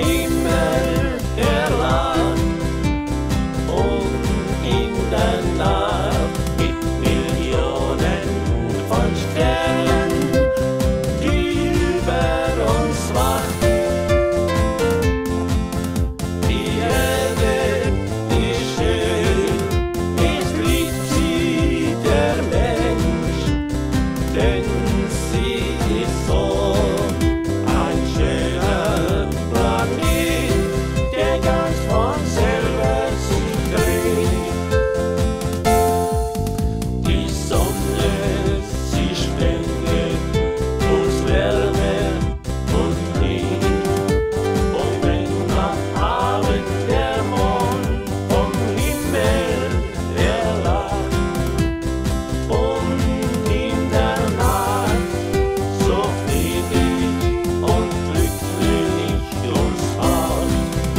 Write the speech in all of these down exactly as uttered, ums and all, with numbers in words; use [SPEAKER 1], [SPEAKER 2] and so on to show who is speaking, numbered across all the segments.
[SPEAKER 1] Himmel erlacht und in der Nacht mit Millionen von Sternen, die über uns wacht. Die Erde ist schön, es liebt sie der Mensch, denn sie ist so ein schöner Planet, der ganz von selber sich dreht. Die Sonne, sie spendet uns Wärme und Licht, und wenn am Abend der Mond vom Himmel erlacht und in der Nacht so friedlich und glücklich uns macht.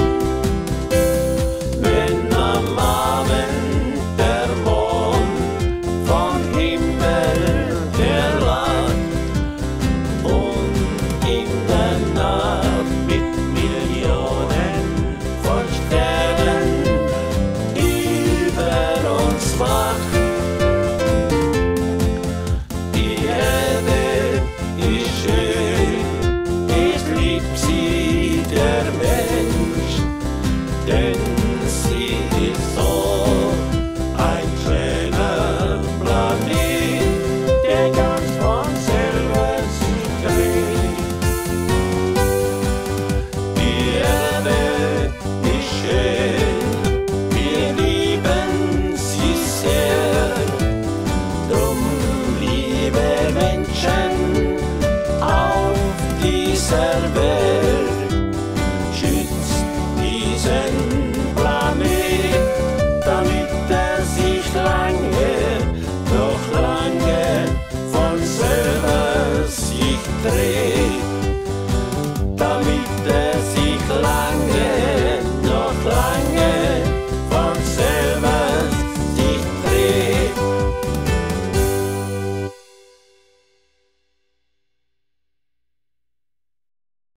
[SPEAKER 1] Wenn am Abend der Mond vom Himmel erlacht und in der Nacht mit Millionen von Sternen über uns wacht. Die Erde ist schön, es liebt sie der Mensch, denn sie ist so ein schöner Planet, der ganz von selber sich dreht. Die Erde ist schön, wir lieben sie sehr, drum liebe Menschen auf dieser Welt.